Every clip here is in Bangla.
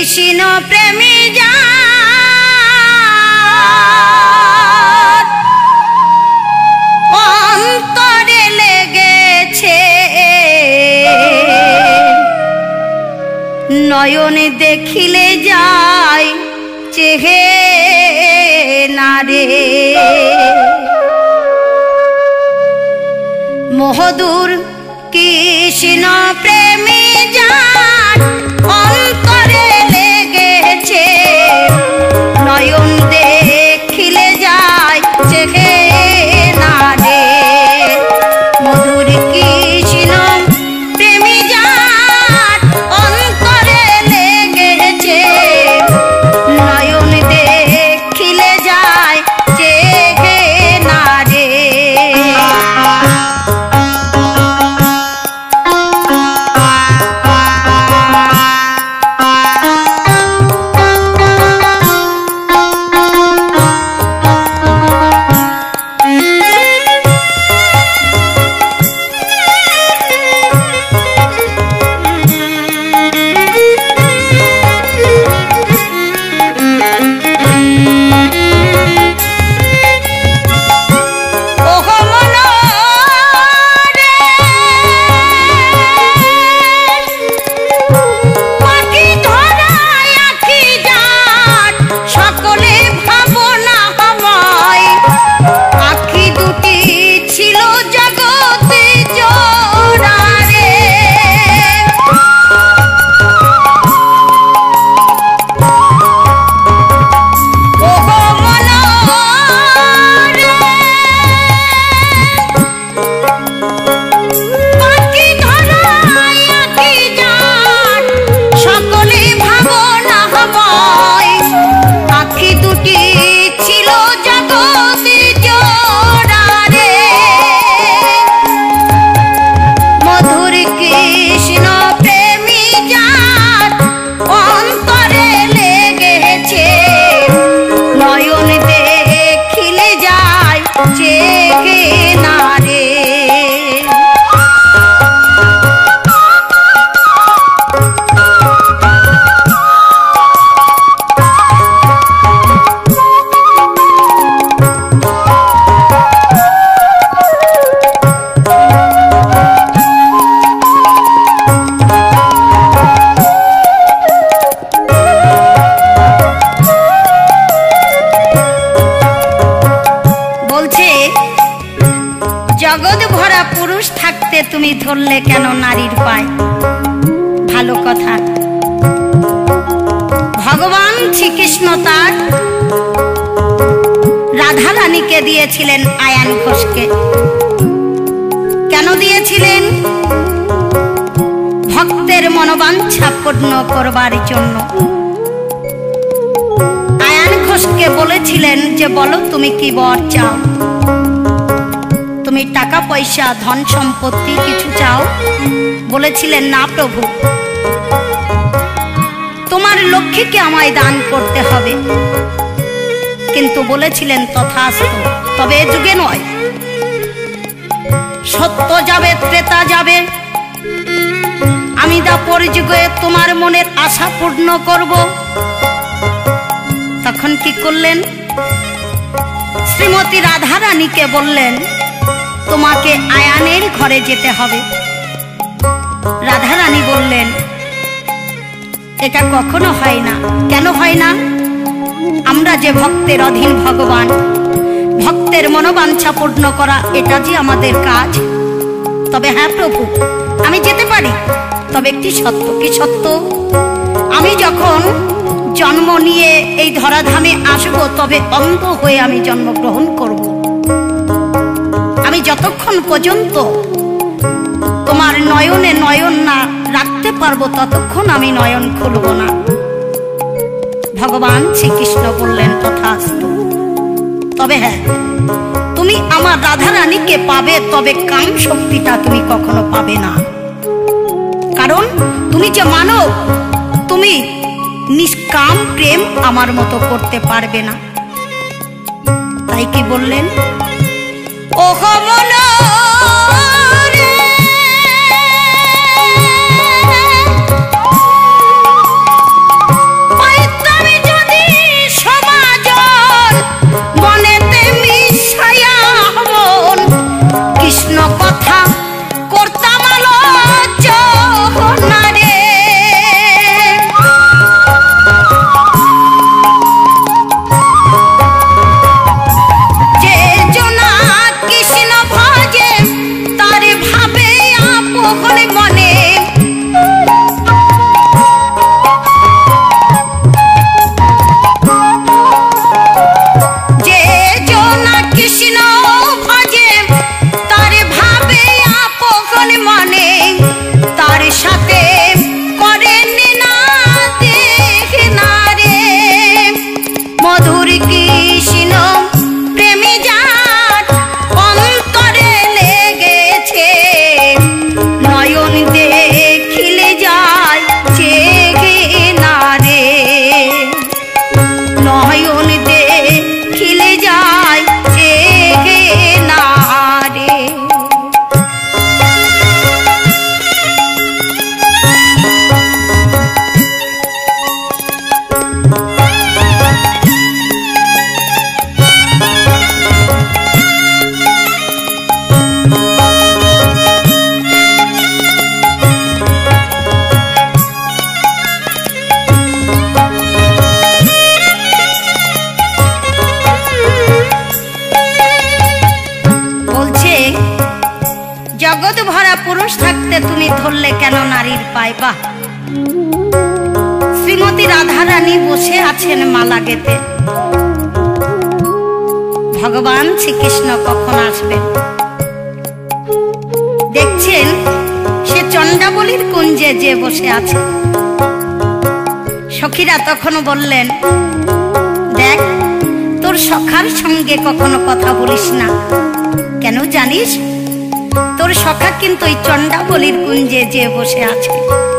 কৃষ্ণ প্রেমী অন্তরে লেগেছে নয়নে দেখিলে যায় চেহে না রে মহদূর কৃষ্ণ প্রেমী যার অন্তরে লেগেছে নয়ন দেখিলে যায় চেহে না রে মধুর কৃষ্ণ প্রেমী যার অন্তরে লেগেছে নয়ন দেখিলে যায় চেহে না রে জগৎ ভরা পুরুষ থাকতে তুমি ধরলে কেন নারীর পায় ভালো কথা ভগবান শ্রীকৃষ্ণ তার রাধা রানীকে দিয়েছিলেন আয়ান ঘোষকে কেন দিয়েছিলেন ভক্তের মনোবাঞ্ছা পূর্ণ করবার জন্য আয়ান ঘোষকে বলেছিলেন যে বলো তুমি কি বর চাও তুমি টাকা পয়সা ধন সম্পত্তি কিছু চাও বলেছিলেন না প্রভু তোমার লক্ষ্মীকে আমায় দান করতে হবে কিন্তু বলেছিলেন তথাস্তু তবে এ যুগে নয় সত্য যাবে ত্রেতা যাবে আমি দ্বাপর যুগে তোমার মনের আশা পূর্ণ করব তখন কি করলেন শ্রীমতী রাধা রানীকে বললেন তোমাকে আয়ানের ঘরে যেতে হবে রাধা রানী বললেন এটা কখনো হয় না কেন হয় না আমরা যে ভক্তের অধীন ভগবান ভক্তের মনোবাঞ্ছা পূর্ণ করা এটা যে আমাদের কাজ তবে হ্যাঁ প্রভু আমি যেতে পারি তবে একটি সত্য কি সত্য আমি যখন জন্ম নিয়ে এই ধরাধামে আসব তবে অন্ধ হয়ে আমি জন্মগ্রহণ করব আমি যতক্ষণ পর্যন্ত তোমার নয়নে নয়ন না রাখতে পারবো ততক্ষণ আমি নয়ন খুলব না ভগবান শ্রীকৃষ্ণ বললেন তথাস্তু তবে হ্যাঁ তুমি আমার রাধা রানীকে পাবে তবে কাম শক্তিটা তুমি কখনো পাবে না কারণ তুমি যে মানব তুমি নিষ্কাম প্রেম আমার মতো করতে পারবে না তাই কি বললেন ওহো মনো রাধারানীর পায়। বাহ, শ্রীমতী রাধারানী বসে আছেন মালা গেঁথে। ভগবান শ্রীকৃষ্ণ কখন আসবেন দেখছেন, সে চন্ডাবলীর কুঞ্জে যে বসে আছে। সখীরা তখন বললেন, দেখ, তোর সখার সঙ্গে কখনো কথা বলিস না, কেন জানিস? তোর সখা কিন্তু ওই চন্ডাবলীর কুঞ্জে যে বসে আছে।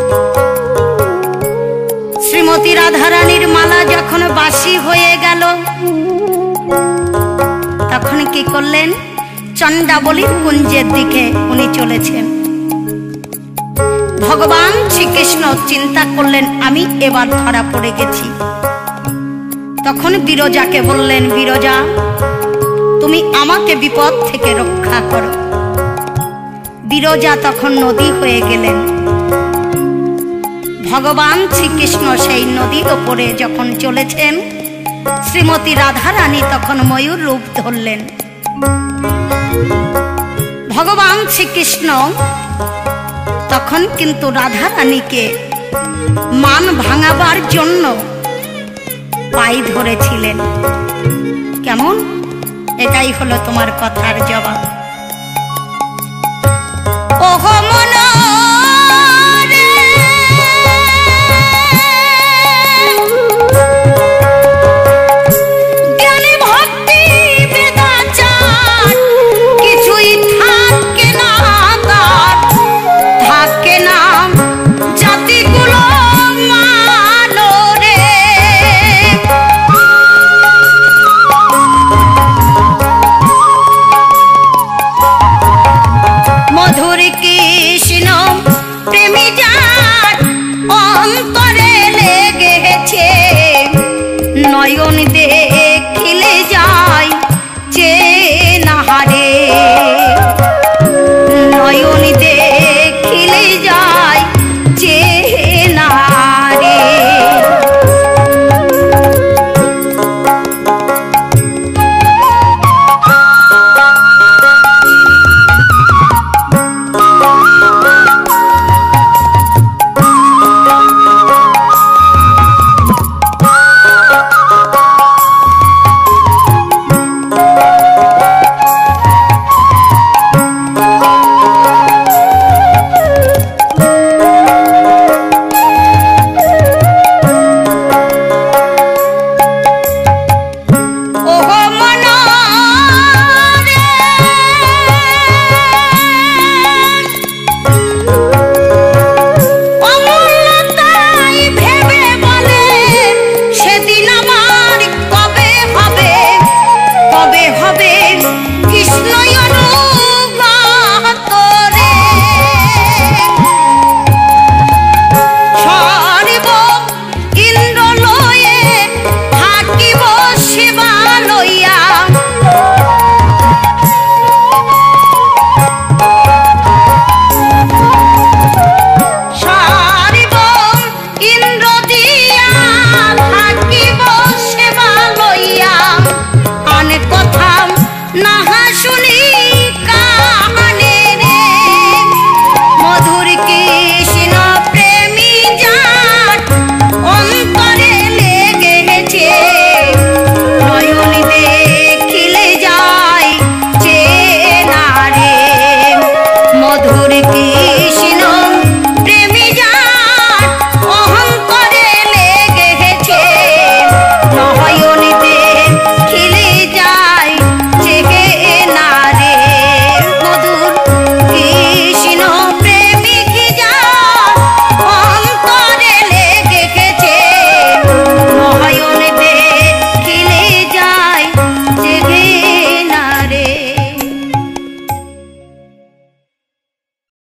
শ্রীমতী রাধারানীর মালা যখন বাসি হয়ে গেল, তখন কি করলেন? চন্ডাবলীর কুঞ্জের দিকে উনি চলেছেন। ভগবান শ্রীকৃষ্ণ চিন্তা করলেন, আমি এবার ধরা পড়ে গেছি। তখন বিরজাকে বললেন, বিরজা, তুমি আমাকে বিপদ থেকে রক্ষা করো। বিরজা তখন নদী হয়ে গেলেন। ভগবান শ্রীকৃষ্ণ সেই নদীর ওপরে যখন চলেছেন, শ্রীমতী রাধারানী তখন ময়ূর রূপ ধরলেন। ভগবান শ্রীকৃষ্ণ তখন কিন্তু রাধারানীকে মান ভাঙাবার জন্য পায়ে ধরেছিলেন। কেমন? এটাই হলো তোমার কথার জবাব। ওহো